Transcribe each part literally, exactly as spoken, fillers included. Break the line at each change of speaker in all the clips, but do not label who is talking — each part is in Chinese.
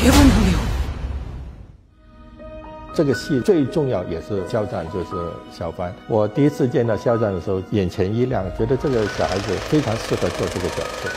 대본 보게요。
这个戏最重要也是肖战，就是小帆。我第一次见到肖战的时候，眼前一亮，觉得这个小孩子非常适合做这个角色。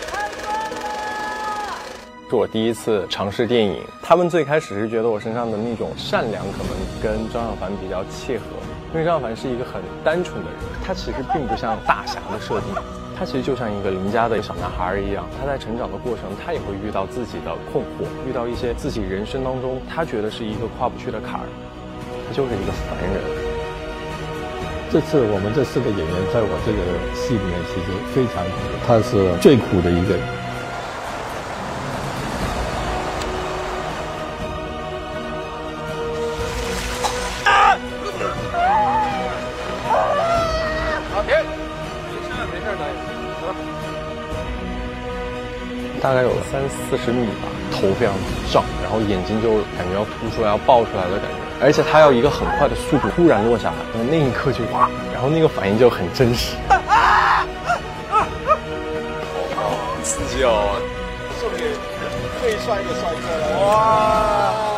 是我第一次尝试电影，他们最开始是觉得我身上的那种善良可能跟张小凡比较切合，因为张小凡是一个很单纯的人，他其实并不像大侠的设定。他其实就像一个邻家的小男孩一样，他在成长的过程，他也会遇到自己的困惑，遇到一些自己人生当中他觉得是一个跨不去的坎儿，他就是一个凡人。
这次我们这四个演员在我这个戏里面其实非常苦，他是最苦的一个。
好，停。大概有三四十米吧，头非常胀，然后眼睛就感觉要凸出来、要爆出来的感觉，而且他要一个很快的速度突然落下来，那一刻就哇，然后那个反应就很真实。好刺激哦！送给最帅的帅哥了！哇！